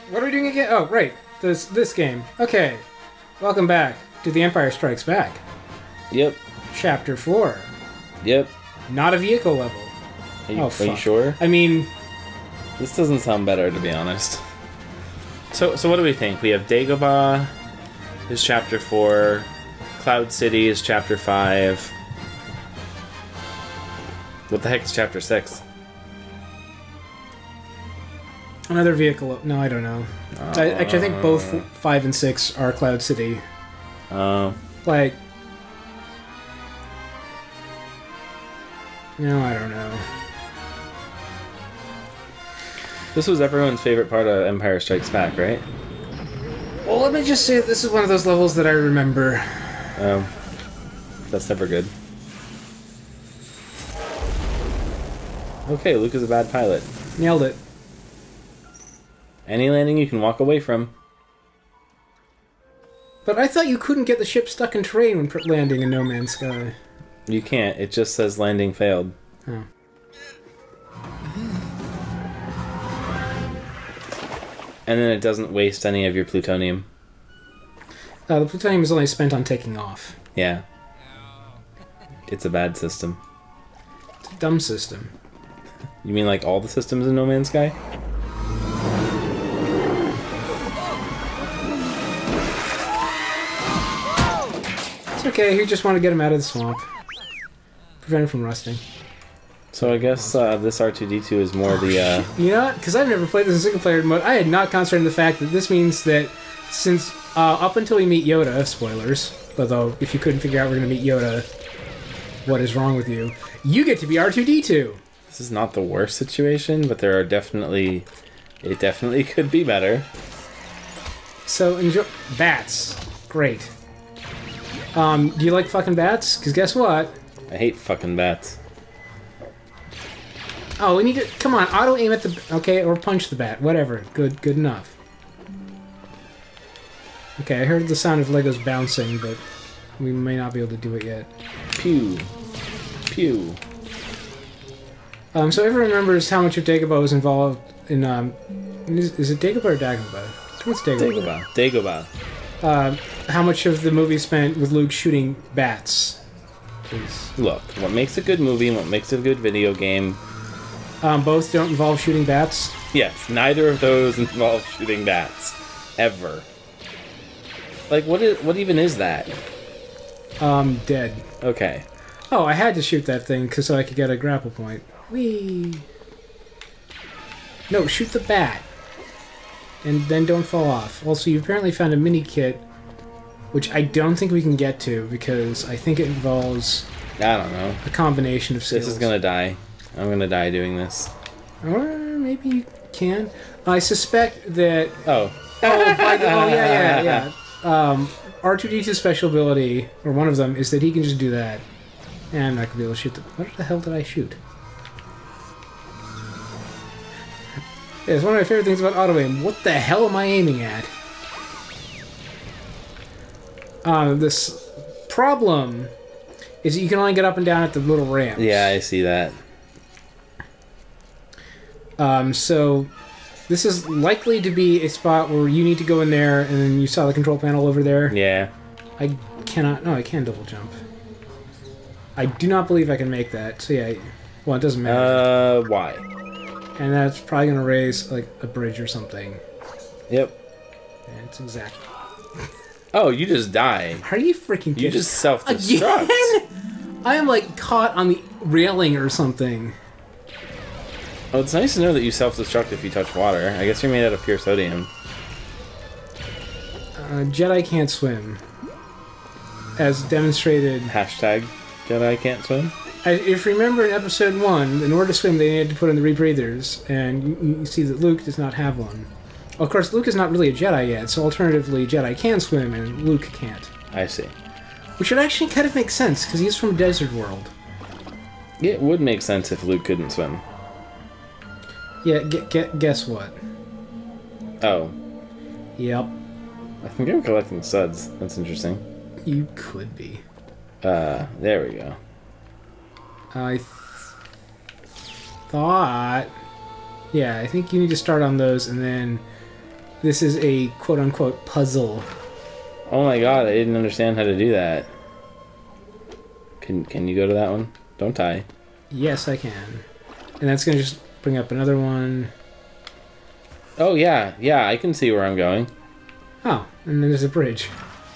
What are we doing again? Oh, right. This game. Okay. Welcome back to The Empire Strikes Back. Yep. Chapter 4. Yep. Not a vehicle level. Are you sure? I mean... This doesn't sound better, to be honest. So what do we think? We have Dagobah is Chapter 4. Cloud City is Chapter 5. What the heck is Chapter 6? Another vehicle... No, I don't know. Actually, I think both 5 and 6 are Cloud City. Like... No, I don't know. This was everyone's favorite part of Empire Strikes Back, right? Well, let me just say this is one of those levels that I remember. That's never good. Okay, Luke is a bad pilot. Nailed it. Any landing you can walk away from. But I thought you couldn't get the ship stuck in terrain when landing in No Man's Sky. You can't. It just says landing failed. Oh. And then it doesn't waste any of your plutonium. The plutonium is only spent on taking off. Yeah. It's a bad system. It's a dumb system. You mean like all the systems in No Man's Sky? It's okay, you just want to get him out of the swamp. Prevent him from rusting. So I guess this R2-D2 is more the... You know what? Because I've never played this in single-player mode, I had not concentrated on the fact that this means that since up until we meet Yoda, spoilers, although if you couldn't figure out we're going to meet Yoda, what is wrong with you? You get to be R2-D2! This is not the worst situation, but there are definitely... It definitely could be better. So, enjoy... Bats. Great. Do you like fucking bats? Because guess what? I hate fucking bats. Oh, we need to... Come on, auto-aim at the... Okay, or punch the bat. Whatever. Good enough. Okay, I heard the sound of Legos bouncing, but we may not be able to do it yet. Pew. Pew. So everyone remembers how much of Dagobah was involved in... Is it Dagobah or Dagobah? What's Dagobah? Dagobah. How much of the movie spent with Luke shooting bats? Look, what makes a good movie and what makes a good video game... Both don't involve shooting bats? Yes, neither of those involve shooting bats. Ever. Like, what even is that? Dead. Okay. Oh, I had to shoot that thing so I could get a grapple point. Whee! No, shoot the bat. And then don't fall off. Also, you apparently found a mini-kit, which I don't think we can get to, because I think it involves... I don't know. A combination of skills. This is gonna die. I'm gonna die doing this. Or maybe you can. I suspect that... Oh. Yeah. R2-D2's special ability, or one of them, is that he can just do that. And I'm not gonna be able to shoot the... What the hell did I shoot? Yeah, it's one of my favorite things about auto-aim. What the hell am I aiming at? This problem is that you can only get up and down at the little ramps. Yeah, I see that. So this is likely to be a spot where you need to go in there, and then you saw the control panel over there. Yeah. I cannot... No, I can double jump. I do not believe I can make that. So yeah, well, it doesn't matter. Why? And that's probably going to raise, like, a bridge or something. Yep. Yeah, it's exactly... Oh, you just die. How are you freaking kidding? You just self-destruct. Again? I am, like, caught on the railing or something. Well, it's nice to know that you self-destruct if you touch water. I guess you're made out of pure sodium. Jedi can't swim. As demonstrated... Hashtag Jedi can't swim? If you remember in Episode 1, in order to swim, they needed to put in the rebreathers, and you see that Luke does not have one. Of course, Luke is not really a Jedi yet, so alternatively, Jedi can swim, and Luke can't. I see. Which would actually kind of make sense, because he's from a desert world. Yeah, it would make sense if Luke couldn't swim. Yeah, guess what? Oh. Yep. I think I'm collecting suds. That's interesting. You could be. There we go. I thought... Yeah, I think you need to start on those, and then This is a quote-unquote puzzle. Oh my god, I didn't understand how to do that. Can you go to that one? Don't die. Yes, I can. And that's going to just bring up another one. Oh, yeah. Yeah, I can see where I'm going. Oh, and then there's a bridge.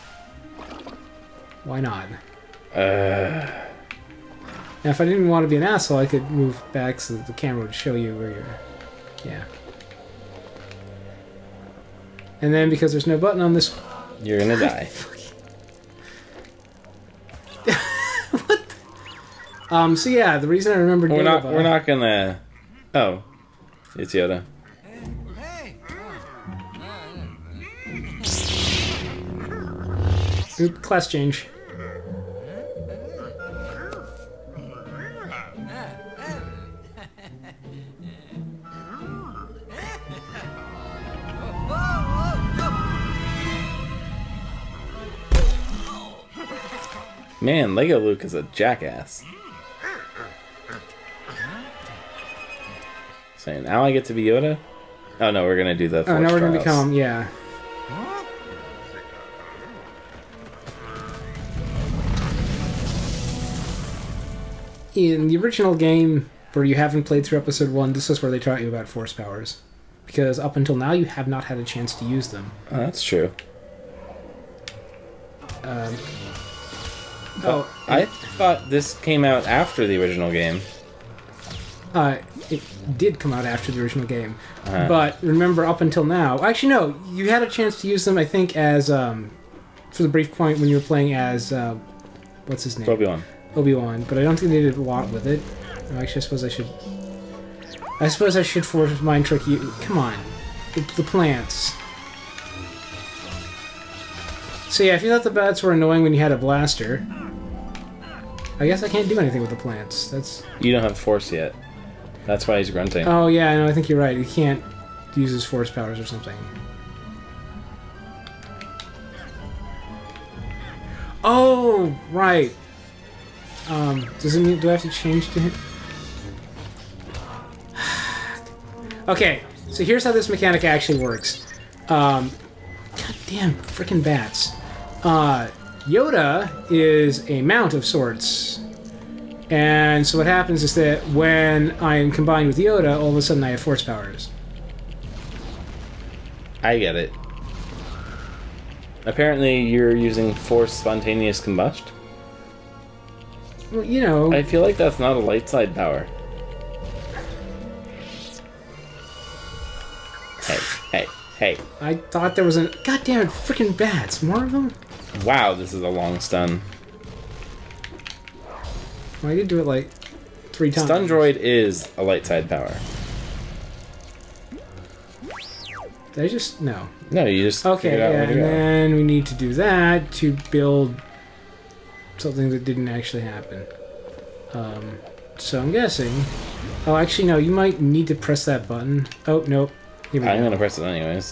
Why not? Now, if I didn't want to be an asshole, I could move back so that the camera would show you where you're... Yeah. And then, because there's no button on this... You're gonna die. What? So yeah, the reason I remembered... We're not gonna... Oh. It's Yoda. Oop, class change. Man, Lego Luke is a jackass. So now I get to be Yoda? Oh no, we're gonna do the Force Oh, now we're gonna trials. become, yeah. In the original game, where you haven't played through Episode 1, this is where they taught you about Force powers. Because up until now, you have not had a chance to use them. Oh, that's true. I thought this came out after the original game. It did come out after the original game. But remember, up until now... Actually, no. You had a chance to use them, I think, as... for the brief point when you were playing as... what's his name? Obi-Wan. Obi-Wan. But I don't think they did a lot with it. Actually, I suppose I should... I suppose I should force mind trick you... Come on. The plants. So yeah, if you thought the bats were annoying when you had a blaster... I guess I can't do anything with the plants. That's... You don't have Force yet. That's why he's grunting. Oh yeah, no, I think you're right. He can't use his Force powers or something. Oh, right. Does it mean... Do I have to change to him? Okay, so here's how this mechanic actually works. God damn, frickin' bats. Yoda is a mount of sorts. And so what happens is that when I am combined with Yoda, all of a sudden I have Force powers. I get it. Apparently you're using Force spontaneous combustion. Well, you know... I feel like that's not a light side power. Hey. I thought there was a... God damn it, frickin' bats. More of them? Wow, this is a long stun. Well, I did do it like 3 times. Stun droid is a light side power. Did I just... No. No, you just... Okay, figured out yeah, where to and go. then we need to do that to build something that didn't actually happen. So I'm guessing... Oh, actually, no, you might need to press that button. Oh, nope. Here we I'm go. gonna press it anyways.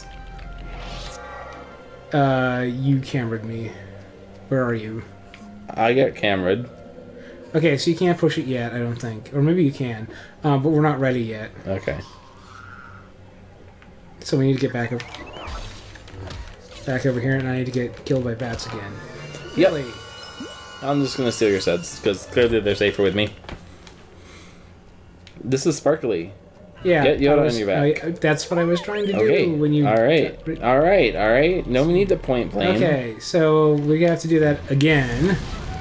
You cameraed me. Where are you? I got cameraed. Okay, so you can't push it yet, I don't think. Or maybe you can, but we're not ready yet. Okay. So we need to get back over here, and I need to get killed by bats again. Yep. Really? I'm just gonna steal your sets, because clearly they're safer with me. This is sparkly. Yeah. Get Yoda on your back. That's what I was trying to do Okay. when you... Alright. No need to point plane. Okay, so we have to do that again.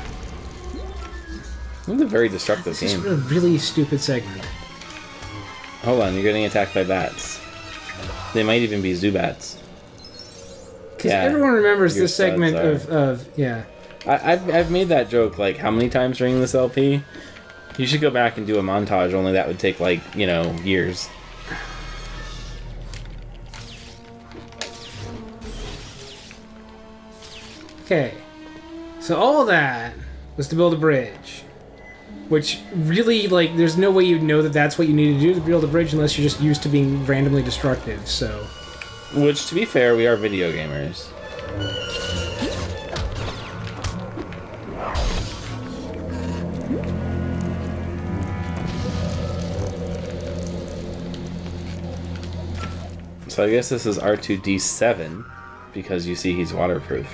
It's a very destructive This is game. a really stupid segment. Hold on, you're getting attacked by bats. They might even be Zubats. Because everyone remembers your this segment studs of... Yeah. I've made that joke like how many times during this LP? You should go back and do a montage, only that would take like, you know, years. Okay. So all of that was to build a bridge. Which really, like, there's no way you'd know that that's what you need to do to build a bridge unless you're just used to being randomly destructive, so... Which, to be fair, we are video gamers. So I guess this is R2-D7 because you see he's waterproof.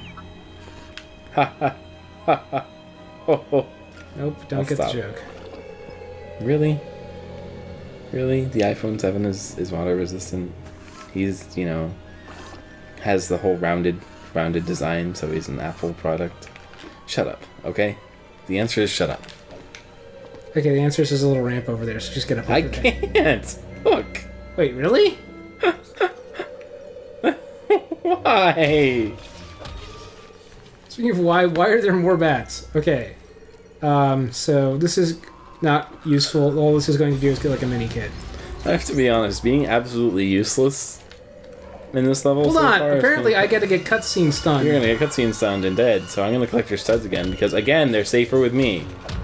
Ha ha ha ha. Ho ho. Nope, don't get the joke. Really? Really? The iPhone 7 is water resistant. He's, you know, has the whole rounded design, so he's an Apple product. Shut up, okay? The answer is shut up. Okay, the answer is there's a little ramp over there, so just get up. I can't. Look. Wait, really? Why? Speaking of why are there more bats? Okay. So this is not useful. All this is going to do is get like a mini kit. I have to be honest, being absolutely useless in this level. Hold so on, far, apparently I get to get cutscene stunned. You're gonna get cutscene stunned and dead, so I'm gonna collect your studs again because again they're safer with me.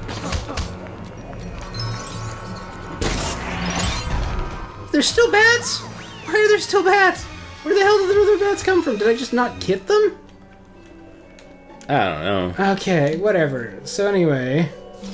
There's still bats? Why are there still bats? Where the hell did the other bats come from? Did I just not kit them? I don't know. Okay, whatever. So anyway...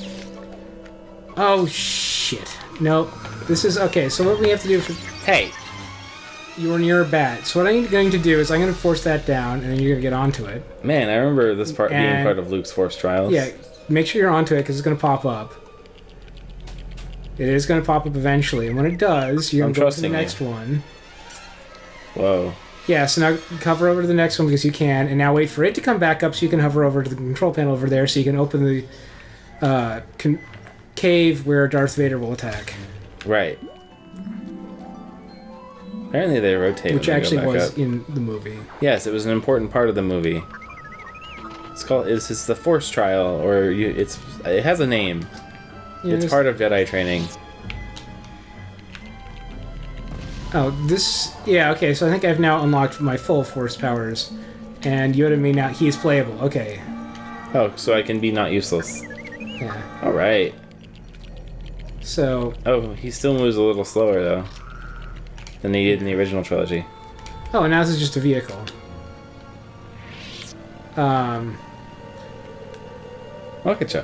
Oh, shit. Nope. This is... Okay, so what we have to do for... Hey! You're near a bat. So what I'm going to do is I'm going to force that down, and then you're going to get onto it. Man, I remember this part being part of Luke's Force Trials. Yeah, make sure you're onto it, because it's going to pop up. It is going to pop up eventually, and when it does, you're going to go to the next one. Whoa. Yeah, so now hover over to the next one because you can, and now wait for it to come back up so you can hover over to the control panel over there so you can open the cave where Darth Vader will attack. Right. Apparently they rotate. Which actually was in the movie. Yes, it was an important part of the movie. It's called. It's the Force Trial, or it has a name. Yeah, it's part of Jedi training. Oh, this... Yeah, okay, so I think I've now unlocked my full Force powers. And Yoda may now... He is playable, okay. Oh, so I can be not useless. Yeah. Alright. So... Oh, he still moves a little slower, though. Than he did in the original trilogy. Oh, and now this is just a vehicle. Rocket ship.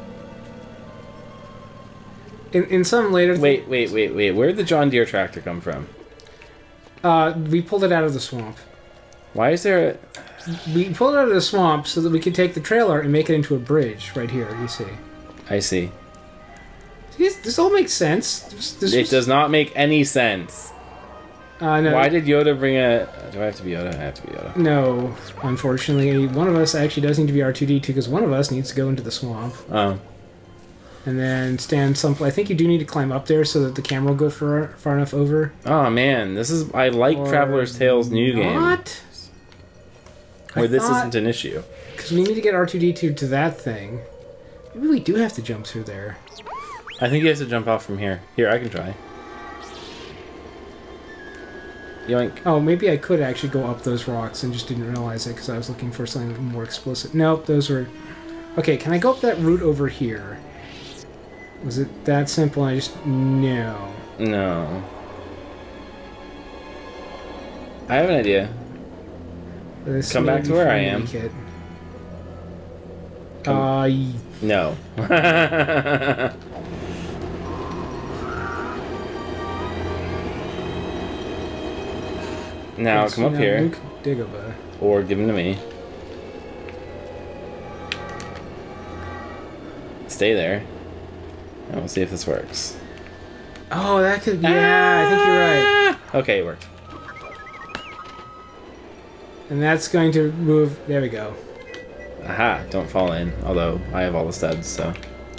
In some later... Wait. Where'd the John Deere tractor come from? We pulled it out of the swamp. Why is there We pulled it out of the swamp so that we could take the trailer and make it into a bridge right here, you see. I see. This all makes sense. It does not make any sense. No. Why did Yoda bring a... Do I have to be Yoda? I have to be Yoda. No, unfortunately. One of us actually does need to be R2-D2 because one of us needs to go into the swamp. Oh. And then stand some... I think you do need to climb up there so that the camera will go far enough over. Oh, man. This is... I like Traveler's Tales new game. What? Where this isn't an issue. Because we need to get R2-D2 to that thing. Maybe we do have to jump through there. I think you have to jump off from here. Here, I can try. Yoink. Oh, maybe I could actually go up those rocks and just didn't realize it because I was looking for something more explicit. Nope, those were... Okay, can I go up that route over here? Was it that simple? I just... No. No. I have an idea. This Come back to where I am. Kit. No. Now, come up here. Luke Dagobah. Or give him to me. Stay there. And we'll see if this works. Oh, that could... Yeah, I think you're right. Okay, it worked. And that's going to move... There we go. Aha, don't fall in. Although, I have all the studs, so...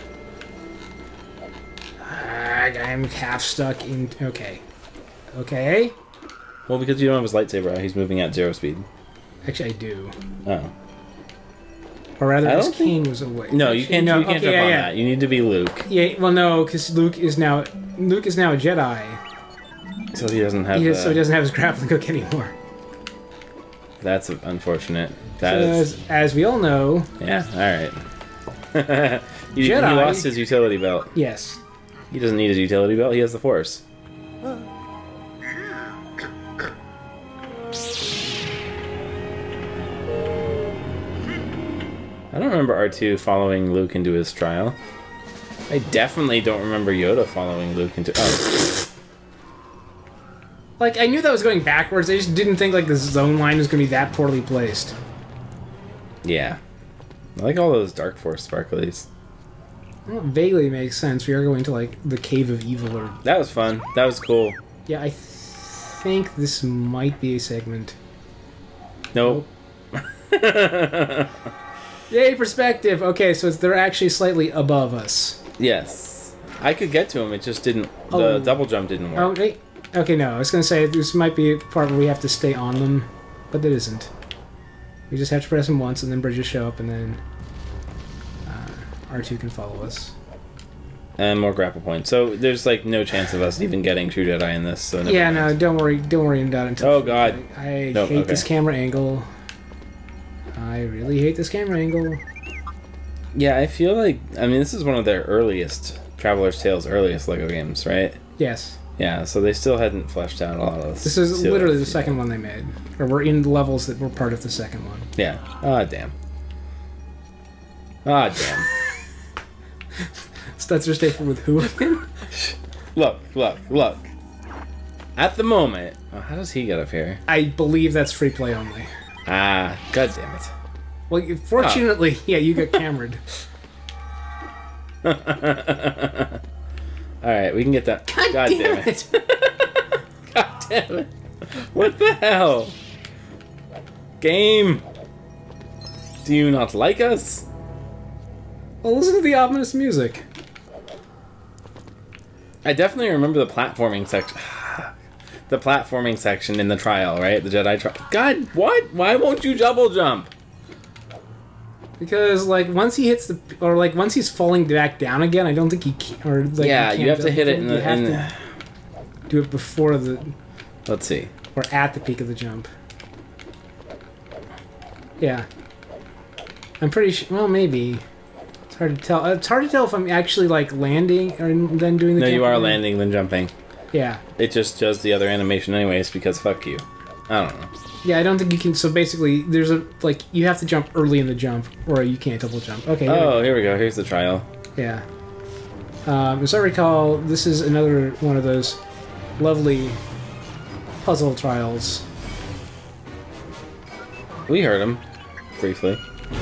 I'm half stuck in... Okay. Okay. Well, because you don't have his lightsaber out, he's moving at 0 speed. Actually, I do. Oh. Or rather, his cane was away. No, you can't, you can't jump on that. You need to be Luke. Yeah, well, no, because Luke is now a Jedi. So he doesn't have So he doesn't have his grappling hook anymore. That's unfortunate. As we all know... Yeah, alright. He lost his utility belt. Yes. He doesn't need his utility belt, he has the Force. I don't remember R2 following Luke into his trial. I definitely don't remember Yoda following Luke into... Oh. Like, I knew that was going backwards, I just didn't think, like, the zone line was gonna be that poorly placed. Yeah. I like all those Dark Force sparklies. Well, it vaguely makes sense. We are going to, like, the Cave of Evil or... That was fun. That was cool. Yeah, I think this might be a segment. Nope. Yay, perspective! Okay, so they're actually slightly above us. Yes. I could get to them, it just didn't... The double jump didn't work. Oh, wait. Okay, no, I was gonna say, this might be a part where we have to stay on them, but it isn't. We just have to press them once, and then bridges show up, and then R2 can follow us. And more grapple points. So there's, like, no chance of us even getting True Jedi in this, so... Yeah, no, don't worry about it until... Oh, God. I hate this camera angle. I really hate this camera angle. Yeah, I feel like... I mean, this is one of their earliest... Traveler's Tales' earliest LEGO games, right? Yes. Yeah, so they still hadn't fleshed out a lot of this. This is literally the second one they made. Or we're in the levels that were part of the second one. Yeah. Ah, damn. Ah, damn. Stetzer Staple with who again? Look. At the moment... Oh, how does he get up here? I believe that's free play only. Ah, god damn it. Well, fortunately, yeah, you got cameraed. Alright, we can get that. God damn it. God damn it. What the hell? Game! Do you not like us? Well, listen to the ominous music. I definitely remember the platforming section. The platforming section in the trial, right? The Jedi trial. God, what? Why won't you double jump? Because, like, once he hits the... Or, like, once he's falling back down again, I don't think he can... Or, like, yeah, you have to hit it in the... You have to do it before the... Let's see. Or at the peak of the jump. Yeah. I'm pretty sure... Well, maybe. It's hard to tell. It's hard to tell if I'm actually, like, landing or then doing the jump. No, you are landing, then jumping. Yeah. It just does the other animation anyways, because fuck you. I don't know. Yeah, I don't think you can... So basically, there's a... Like, you have to jump early in the jump, or you can't double jump. Okay. Here we go. Here's the trial. Yeah. As I recall, this is another one of those lovely puzzle trials. We heard him. Briefly.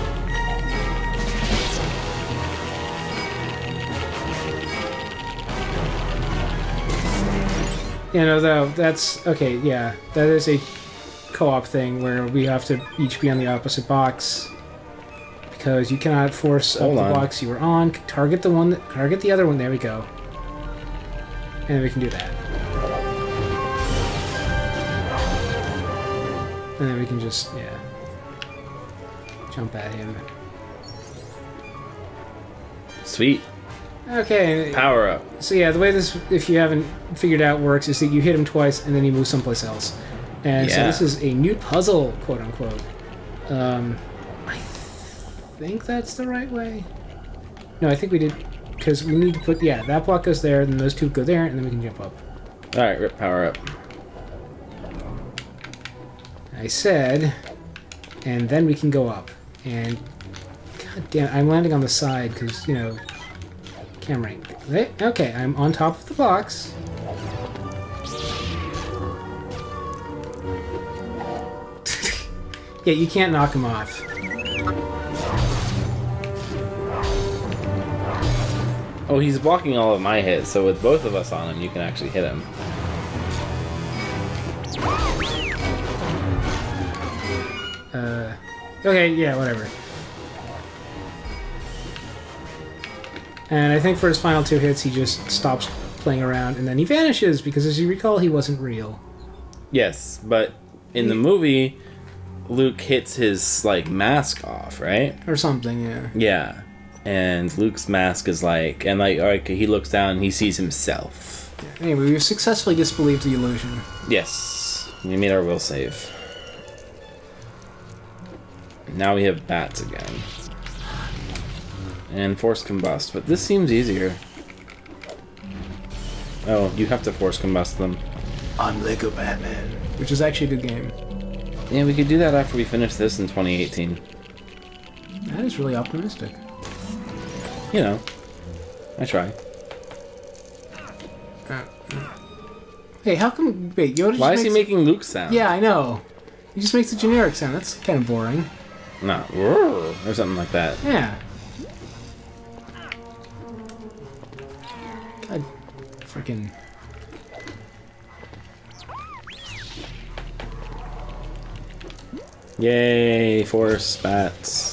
You know, though, that's... Okay, yeah. That is a co-op thing where we have to each be on the opposite box. Because you cannot force up the box you were on. Target the one... Target the other one. There we go. And then we can do that. And then we can just, yeah. Jump at him. Sweet. Okay. Power up. So yeah, the way this, if you haven't figured out, works is that you hit him twice and then he moves someplace else. And so this is a new puzzle, quote unquote. I think that's the right way. No, I think we did, because we need to put, yeah, that block goes there, then those two go there, and then we can jump up. Alright, rip power up. I said, and then we can go up. And, god damn, I'm landing on the side, because, you know, camera angle. Okay, I'm on top of the box. Yeah, you can't knock him off. Oh, he's blocking all of my hits, so with both of us on him, you can actually hit him. Okay, yeah, whatever. And I think for his final two hits, he just stops playing around, and then he vanishes, because as you recall, he wasn't real. Yes, but in the movie, Luke hits his, like, mask off, right? Or something, yeah. Yeah. And Luke's mask is like, and like he looks down and he sees himself. Yeah. Anyway, we've successfully disbelieved the illusion. Yes. We made our will save. Now we have bats again. And force combust, but this seems easier. Oh, you have to force combust them. I'm Lego Batman. Which is actually a good game. Yeah, we could do that after we finish this in 2018. That is really optimistic. You know, I try. Hey, how come... Wait, Yoda just Why is he making Luke sound? Yeah, I know. He just makes a generic sound. That's kind of boring. No, or something like that. Yeah. God, freaking... Yay, force bats.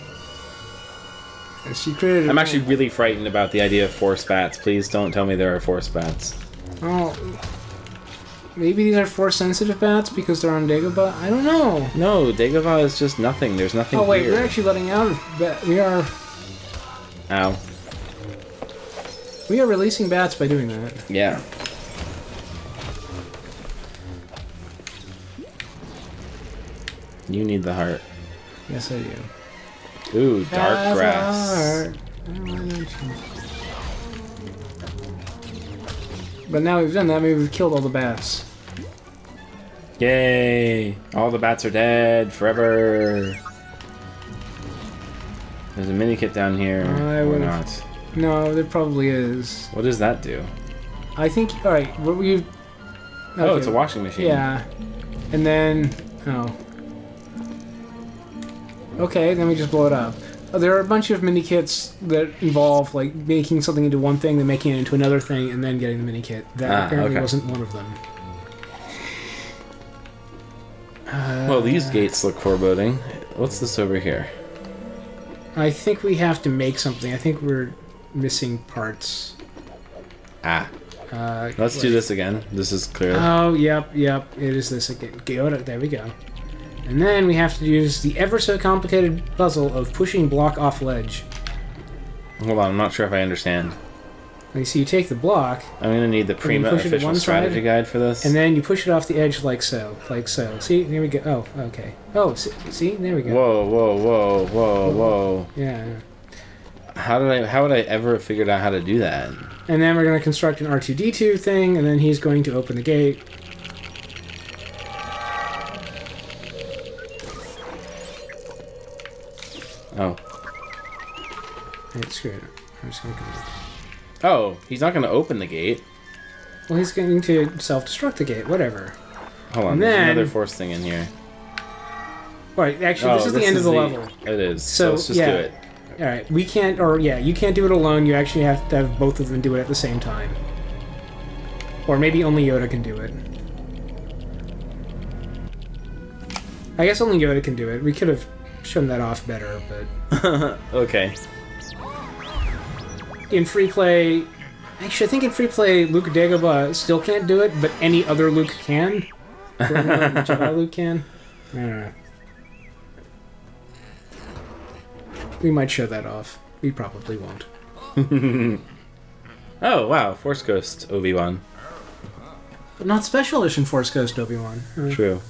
She created. I'm actually really frightened about the idea of force bats. Please don't tell me there are force bats. Oh, maybe these are force-sensitive bats because they're on Dagobah. I don't know. No, Dagobah is just nothing. There's nothing. Oh wait, here. we're actually letting out. We are. Ow. We are releasing bats by doing that. Yeah. You need the heart. Yes, I do. Ooh, dark grass. But now we've done that, maybe we've killed all the bats. Yay! All the bats are dead forever. There's a mini kit down here. Or not. No, there probably is. What does that do? I think. All right, what we. Okay. Oh, it's a washing machine. Yeah, and then okay, then we just blow it up. There are a bunch of mini kits that involve like making something into one thing, then making it into another thing, and then getting the mini kit. That apparently wasn't one of them. Well, these gates look foreboding. What's this over here? I think we have to make something. I think we're missing parts. Let's do this again. This is clear. Oh, yep. It is this again. There we go. And then we have to use the ever so complicated puzzle of pushing block off ledge. Hold on, I'm not sure if I understand. Like, so you take the block. I'm gonna need the Prima official strategy guide for this. And then you push it off the edge like so. See, there we go. Oh, okay. Oh, see, there we go. Whoa. Yeah. How would I ever have figured out how to do that? And then we're going to construct an R2-D2 thing, and then he's going to open the gate. Oh. Right, screw it. I'm just going to come in. Oh, he's not going to open the gate. Well, he's going to self-destruct the gate, whatever. Hold on, there's another force thing in here. Right, actually, this is the end of the level. It is, so let's just do it. Alright, we can't, you can't do it alone, you actually have to have both of them do it at the same time. Or maybe only Yoda can do it. I guess only Yoda can do it. We could have shown that off better, but... Okay. In free play... Actually, I think in free play, Luke Dagobah still can't do it, but any other Luke can. Jedi Luke can. I don't know. We might show that off. We probably won't. Oh, wow. Force Ghost Obi-Wan. But not Special Edition Force Ghost Obi-Wan. True.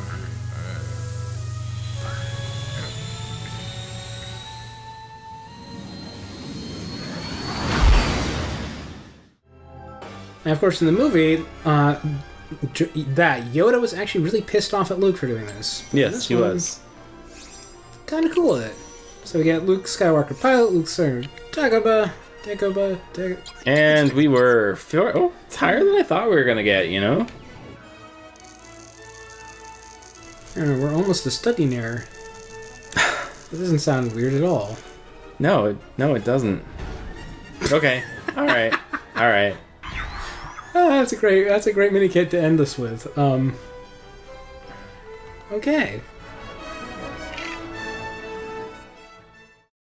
And of course, in the movie, Yoda was actually really pissed off at Luke for doing this. Yes, he was. Kind of cool with it. So we got Luke Skywalker pilot, Luke Skywalker Dagobah. And we were it's higher than I thought we were gonna get, you know? I don't know, we're almost a study near. It doesn't sound weird at all. No, it doesn't. Okay. Alright. Alright. That's a great mini kit to end this with. Okay.